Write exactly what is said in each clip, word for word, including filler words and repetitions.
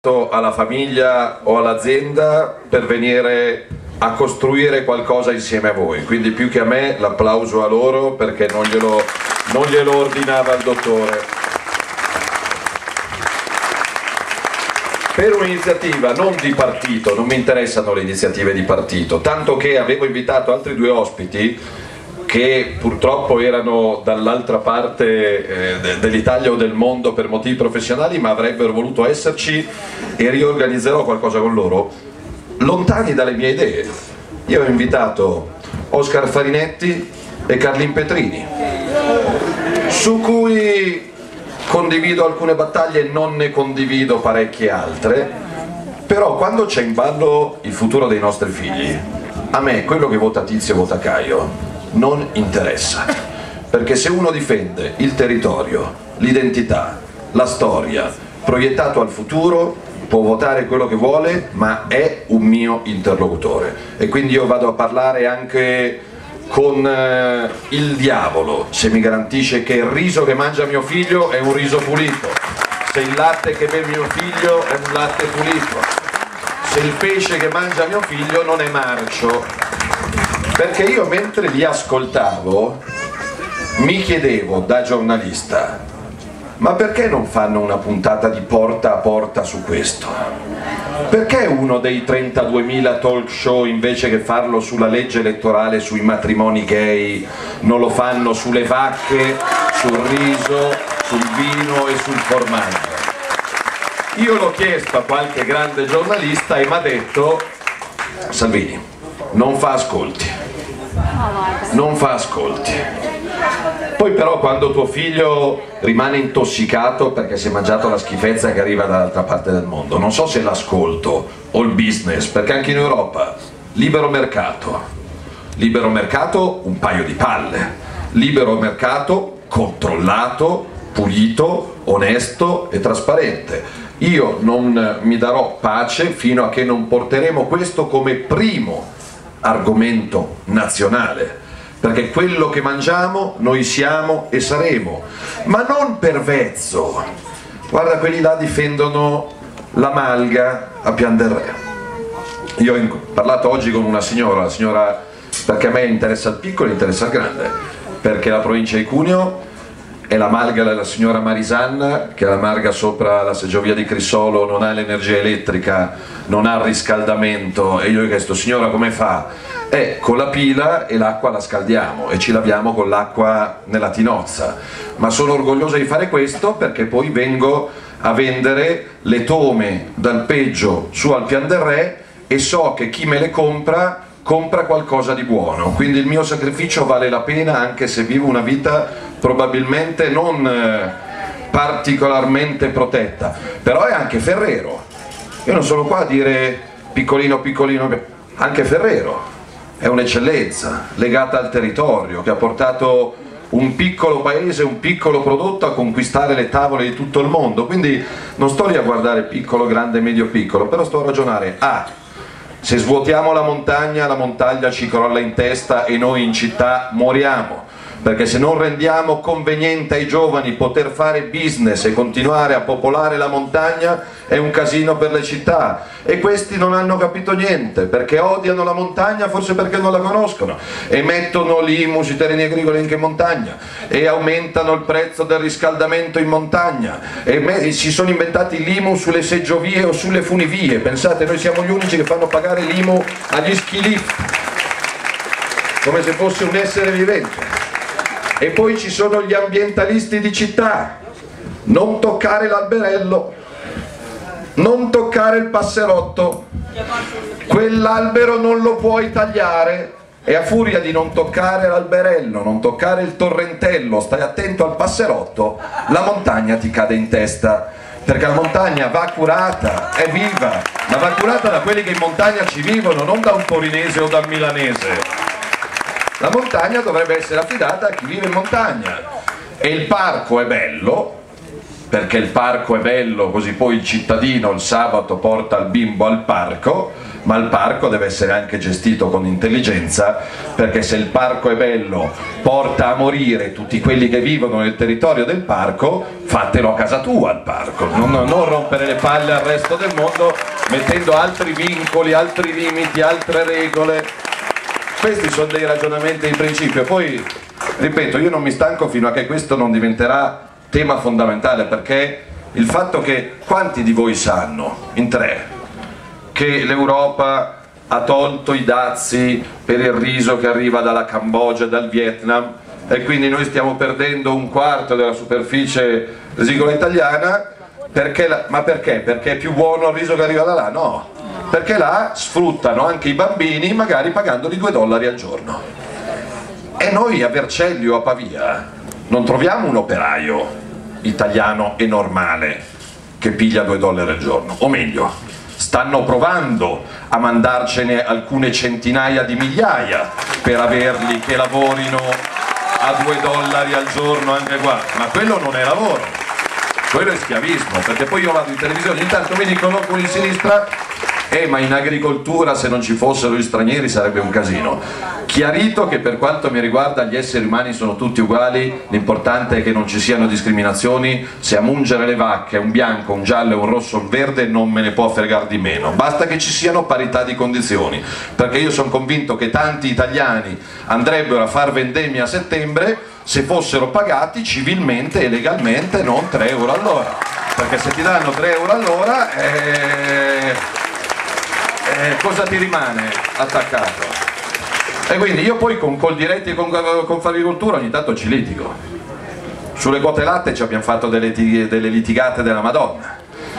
alla famiglia o all'azienda per venire a costruire qualcosa insieme a voi, quindi più che a me l'applauso a loro, perché non glielo, non glielo ordinava il dottore. Per un'iniziativa non di partito, non mi interessano le iniziative di partito, tanto che avevo invitato altri due ospiti che purtroppo erano dall'altra parte eh, dell'Italia o del mondo per motivi professionali, ma avrebbero voluto esserci, e riorganizzerò qualcosa con loro, lontani dalle mie idee. Io ho invitato Oscar Farinetti e Carlin Petrini, su cui condivido alcune battaglie, non ne condivido parecchie altre, però quando c'è in ballo il futuro dei nostri figli, a me quello che vota Tizio vota Caio non interessa, perché se uno difende il territorio, l'identità, la storia, proiettato al futuro, può votare quello che vuole, ma è un mio interlocutore, e quindi io vado a parlare anche con eh, il diavolo se mi garantisce che il riso che mangia mio figlio è un riso pulito, se il latte che beve mio figlio è un latte pulito, se il pesce che mangia mio figlio non è marcio. Perché io mentre li ascoltavo mi chiedevo da giornalista, ma perché non fanno una puntata di porta a porta su questo? Perché uno dei trentaduemila talk show, invece che farlo sulla legge elettorale, sui matrimoni gay, non lo fanno sulle vacche, sul riso, sul vino e sul formaggio? Io l'ho chiesto a qualche grande giornalista e mi ha detto: Salvini, non fa ascolti, non fa ascolti. Poi però quando tuo figlio rimane intossicato perché si è mangiato la schifezza che arriva dall'altra parte del mondo, non so se l'ascolto o il business, perché anche in Europa libero mercato, libero mercato un paio di palle, libero mercato controllato, pulito, onesto e trasparente. Io non mi darò pace fino a che non porteremo questo come primo argomento nazionale, perché quello che mangiamo noi siamo e saremo, ma non per vezzo. Guarda, quelli là difendono la malga a Pian del Re. Io ho parlato oggi con una signora, la signora, perché a me interessa il piccolo e interessa il grande, perché la provincia di Cuneo è la malga della signora Marisanna, che è la malga sopra la seggiovia di Crissolo, non ha l'energia elettrica, non ha il riscaldamento, e io gli ho chiesto: signora, come fa? Eh, con la pila e l'acqua la scaldiamo e ci laviamo con l'acqua nella tinozza, ma sono orgogliosa di fare questo perché poi vengo a vendere le tome d'alpeggio su al Pian del Re e so che chi me le compra compra qualcosa di buono, quindi il mio sacrificio vale la pena, anche se vivo una vita probabilmente non eh, particolarmente protetta, però è anche Ferrero. Io non sono qua a dire piccolino piccolino, anche Ferrero è un'eccellenza legata al territorio, che ha portato un piccolo paese, un piccolo prodotto a conquistare le tavole di tutto il mondo. Quindi non sto lì a guardare piccolo, grande, medio, piccolo, però sto a ragionare: ah, se svuotiamo la montagna, la montagna ci crolla in testa e noi in città moriamo, perché se non rendiamo conveniente ai giovani poter fare business e continuare a popolare la montagna, è un casino per le città. E questi non hanno capito niente, perché odiano la montagna, forse perché non la conoscono, e mettono l'I M U sui terreni agricoli anche in montagna, e aumentano il prezzo del riscaldamento in montagna, e si sono inventati l'I M U sulle seggiovie o sulle funivie. Pensate, noi siamo gli unici che fanno pagare l'I M U agli ski lift, come se fosse un essere vivente. E poi ci sono gli ambientalisti di città: non toccare l'alberello, non toccare il passerotto, quell'albero non lo puoi tagliare, e a furia di non toccare l'alberello, non toccare il torrentello, stai attento al passerotto, la montagna ti cade in testa, perché la montagna va curata, è viva, ma va curata da quelli che in montagna ci vivono, non da un torinese o da un milanese. La montagna dovrebbe essere affidata a chi vive in montagna, e il parco è bello, perché il parco è bello, così poi il cittadino il sabato porta il bimbo al parco, ma il parco deve essere anche gestito con intelligenza, perché se il parco è bello porta a morire tutti quelli che vivono nel territorio del parco, fatelo a casa tua il parco, non, non rompere le palle al resto del mondo mettendo altri vincoli, altri limiti, altre regole. Questi sono dei ragionamenti di principio. Poi ripeto, io non mi stanco fino a che questo non diventerà tema fondamentale, perché il fatto che quanti di voi sanno, in tre, che l'Europa ha tolto i dazi per il riso che arriva dalla Cambogia, dal Vietnam, e quindi noi stiamo perdendo un quarto della superficie risicola italiana, perché la, ma perché? Perché è più buono il riso che arriva da là? No, perché là sfruttano anche i bambini, magari pagandoli due dollari al giorno. E noi a Vercelli o a Pavia non troviamo un operaio italiano e normale che piglia due dollari al giorno, o meglio, stanno provando a mandarcene alcune centinaia di migliaia per averli che lavorino a due dollari al giorno anche qua, ma quello non è lavoro, quello è schiavismo, perché poi io vado in televisione, intanto mi dicono alcuni di sinistra: eh ma in agricoltura se non ci fossero gli stranieri sarebbe un casino. Chiarito che per quanto mi riguarda gli esseri umani sono tutti uguali, l'importante è che non ci siano discriminazioni, se a mungere le vacche è un bianco, un giallo, un rosso, un verde non me ne può fregare di meno, basta che ci siano parità di condizioni, perché io sono convinto che tanti italiani andrebbero a far vendemmia a settembre se fossero pagati civilmente e legalmente, non tre euro all'ora, perché se ti danno tre euro all'ora eh... Eh, cosa ti rimane attaccato? E quindi io poi con Coldiretti e con Confagricoltura ogni tanto ci litigo. Sulle quote latte ci abbiamo fatto delle, delle litigate della Madonna,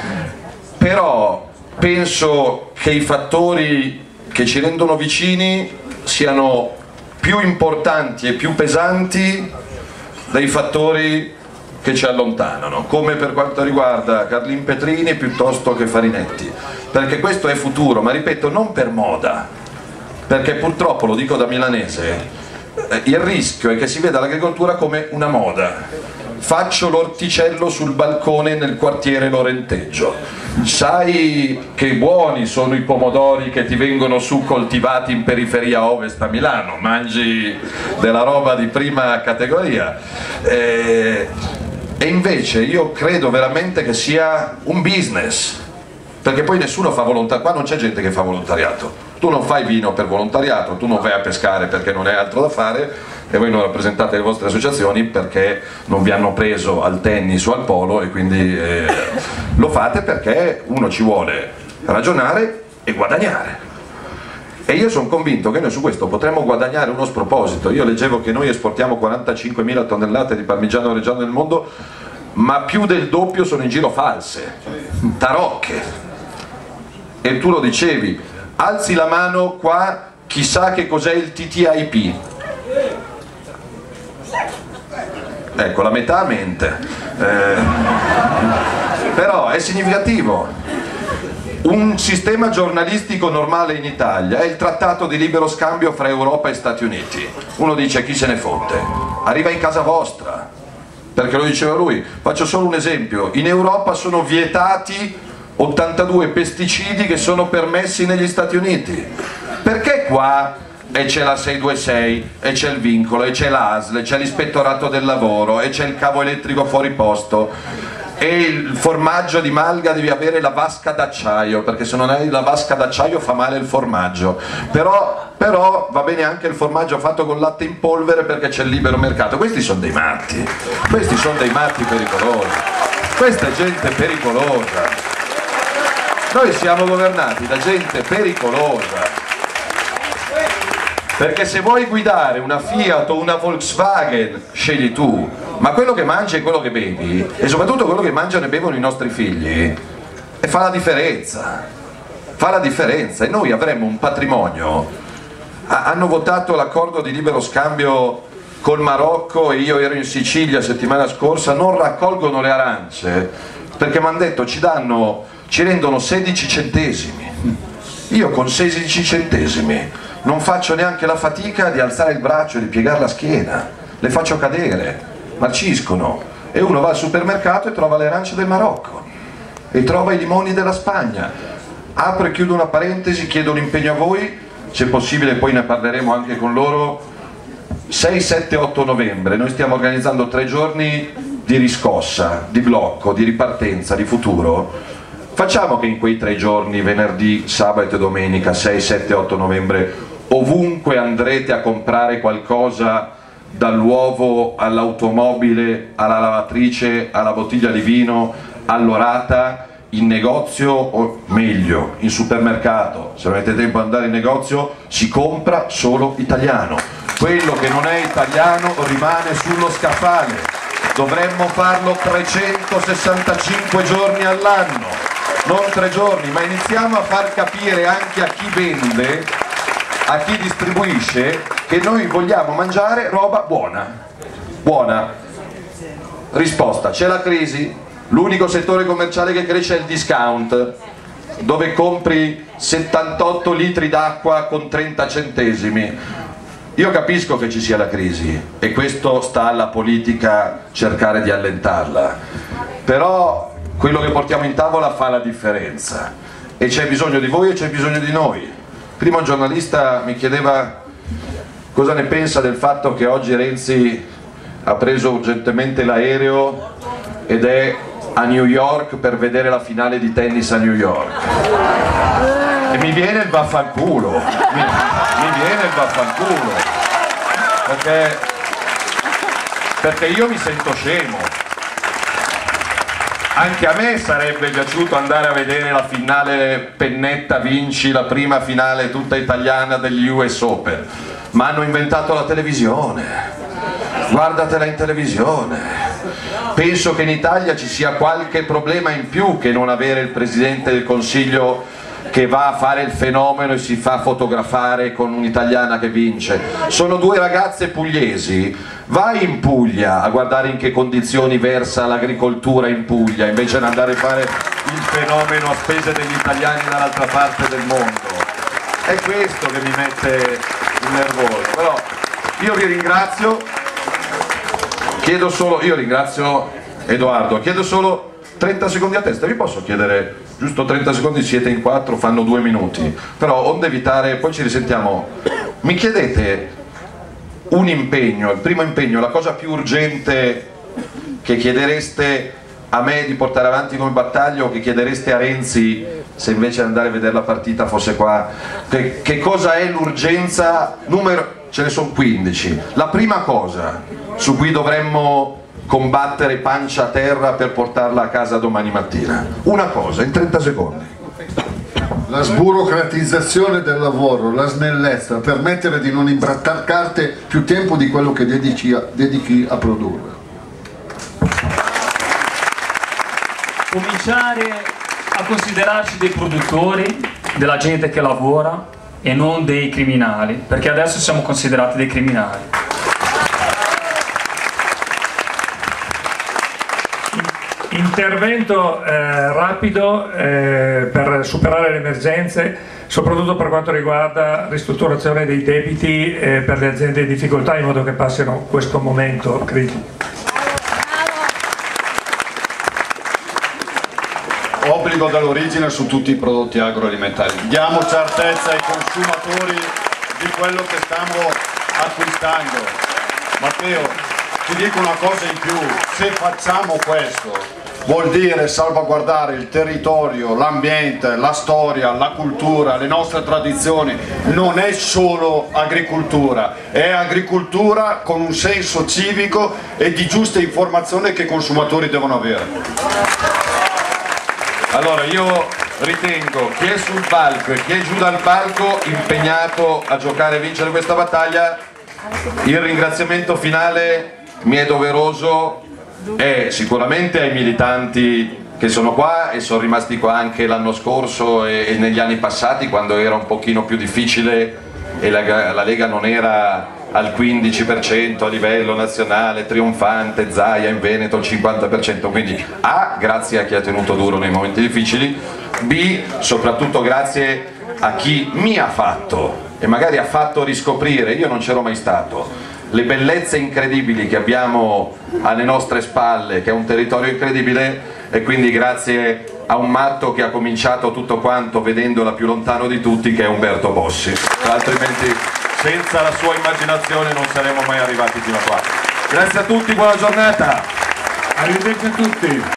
però penso che i fattori che ci rendono vicini siano più importanti e più pesanti dei fattori che ci allontanano, come per quanto riguarda Carlin Petrini piuttosto che Farinetti, perché questo è futuro, ma ripeto, non per moda, perché purtroppo, lo dico da milanese, il rischio è che si veda l'agricoltura come una moda. Faccio l'orticello sul balcone nel quartiere Lorenteggio, sai che buoni sono i pomodori che ti vengono su coltivati in periferia ovest a Milano, mangi della roba di prima categoria. Eh, E invece io credo veramente che sia un business, perché poi nessuno fa volontariato, qua non c'è gente che fa volontariato, tu non fai vino per volontariato, tu non vai a pescare perché non hai altro da fare e voi non rappresentate le vostre associazioni perché non vi hanno preso al tennis o al polo, e quindi eh, lo fate perché uno ci vuole ragionare e guadagnare. E io sono convinto che noi su questo potremmo guadagnare uno sproposito. Io leggevo che noi esportiamo quarantacinquemila tonnellate di parmigiano reggiano nel mondo, ma più del doppio sono in giro false, tarocche. E tu lo dicevi, alzi la mano qua chi sa che cos'è il T T I P. Ecco, la metà mente. Eh, però è significativo. Un sistema giornalistico normale in Italia è il trattato di libero scambio fra Europa e Stati Uniti. Uno dice chi se ne fotte, arriva in casa vostra, perché lo diceva lui. Faccio solo un esempio: in Europa sono vietati ottantadue pesticidi che sono permessi negli Stati Uniti, perché qua e c'è la seicentoventisei e c'è il vincolo e c'è l'A S L e c'è l'ispettorato del lavoro e c'è il cavo elettrico fuori posto, e il formaggio di malga devi avere la vasca d'acciaio, perché se non hai la vasca d'acciaio fa male il formaggio, però, però va bene anche il formaggio fatto con latte in polvere perché c'è il libero mercato. Questi sono dei matti, questi sono dei matti pericolosi, questa è gente pericolosa, noi siamo governati da gente pericolosa, perché se vuoi guidare una Fiat o una Volkswagen scegli tu, ma quello che mangi e quello che bevi, e soprattutto quello che mangiano e bevono i nostri figli, e fa la differenza, fa la differenza. E noi avremmo un patrimonio. Hanno votato l'accordo di libero scambio col Marocco e io ero in Sicilia settimana scorsa, non raccolgono le arance perché mi hanno detto ci danno, ci rendono sedici centesimi. Io con sedici centesimi non faccio neanche la fatica di alzare il braccio e di piegare la schiena, le faccio cadere, marciscono, e uno va al supermercato e trova le arance del Marocco e trova i limoni della Spagna. Apro e chiudo una parentesi, chiedo un impegno a voi, se possibile poi ne parleremo anche con loro. sei, sette, otto novembre noi stiamo organizzando tre giorni di riscossa, di blocco, di ripartenza, di futuro. Facciamo che in quei tre giorni, venerdì, sabato e domenica, sei, sette, otto novembre, ovunque andrete a comprare qualcosa, dall'uovo all'automobile, alla lavatrice, alla bottiglia di vino, all'orata, in negozio o meglio in supermercato, se non avete tempo di andare in negozio, si compra solo italiano. Quello che non è italiano rimane sullo scaffale. Dovremmo farlo trecentosessantacinque giorni all'anno, non tre giorni, ma iniziamo a far capire anche a chi vende, a chi distribuisce, che noi vogliamo mangiare roba buona. Buona. Risposta: c'è la crisi. L'unico settore commerciale che cresce è il discount, dove compri settantotto litri d'acqua con trenta centesimi. Io capisco che ci sia la crisi e questo sta alla politica cercare di allentarla, però quello che portiamo in tavola fa la differenza e c'è bisogno di voi e c'è bisogno di noi. Prima un giornalista mi chiedeva cosa ne pensa del fatto che oggi Renzi ha preso urgentemente l'aereo ed è a New York per vedere la finale di tennis a New York, e mi viene il vaffanculo, mi, mi viene il vaffanculo, perché, perché io mi sento scemo. Anche a me sarebbe piaciuto andare a vedere la finale Pennetta Vinci, la prima finale tutta italiana degli U S Open, ma hanno inventato la televisione, guardatela in televisione. Penso che in Italia ci sia qualche problema in più che non avere il Presidente del Consiglio che va a fare il fenomeno e si fa fotografare con un'italiana che vince. Sono due ragazze pugliesi, vai in Puglia a guardare in che condizioni versa l'agricoltura in Puglia invece di andare a fare il fenomeno a spese degli italiani dall'altra parte del mondo. È questo che mi mette nervoso. Però io vi ringrazio. Chiedo solo, io ringrazio Edoardo, chiedo solo trenta secondi a testa, vi posso chiedere giusto trenta secondi, siete in quattro, fanno due minuti, però onde evitare, poi ci risentiamo, mi chiedete un impegno, il primo impegno, la cosa più urgente che chiedereste a me di portare avanti come battaglia o che chiedereste a Renzi se invece di andare a vedere la partita fosse qua, che, che cosa è l'urgenza numero... Ce ne sono quindici. La prima cosa su cui dovremmo combattere pancia a terra per portarla a casa domani mattina. Una cosa, in trenta secondi. La sburocratizzazione del lavoro, la snellezza, permettere di non imbrattare carte più tempo di quello che dedichi a, dedichi a produrre. Cominciare a considerarci dei produttori, della gente che lavora, e non dei criminali, perché adesso siamo considerati dei criminali. Intervento eh, rapido eh, per superare le emergenze, soprattutto per quanto riguarda ristrutturazione dei debiti eh, per le aziende in difficoltà, in modo che passino questo momento critico. Obbligo dall'origine su tutti i prodotti agroalimentari. Diamo certezza ai consumatori di quello che stiamo acquistando. Matteo, ti dico una cosa in più, se facciamo questo vuol dire salvaguardare il territorio, l'ambiente, la storia, la cultura, le nostre tradizioni. Non è solo agricoltura, è agricoltura con un senso civico e di giusta informazione che i consumatori devono avere. Allora io ritengo chi è sul palco e chi è giù dal palco impegnato a giocare e vincere questa battaglia. Il ringraziamento finale mi è doveroso, è sicuramente ai militanti che sono qua e sono rimasti qua anche l'anno scorso e, e negli anni passati, quando era un pochino più difficile e la, la Lega non era al quindici per cento a livello nazionale, trionfante, Zaia in Veneto al cinquanta per cento, quindi A, grazie a chi ha tenuto duro nei momenti difficili, B, soprattutto grazie a chi mi ha fatto e magari ha fatto riscoprire, io non c'ero mai stato, le bellezze incredibili che abbiamo alle nostre spalle, che è un territorio incredibile, e quindi grazie a un matto che ha cominciato tutto quanto vedendola più lontano di tutti, che è Umberto Bossi, altrimenti senza la sua immaginazione non saremmo mai arrivati fino a qua. Grazie a tutti, buona giornata. Arrivederci a tutti.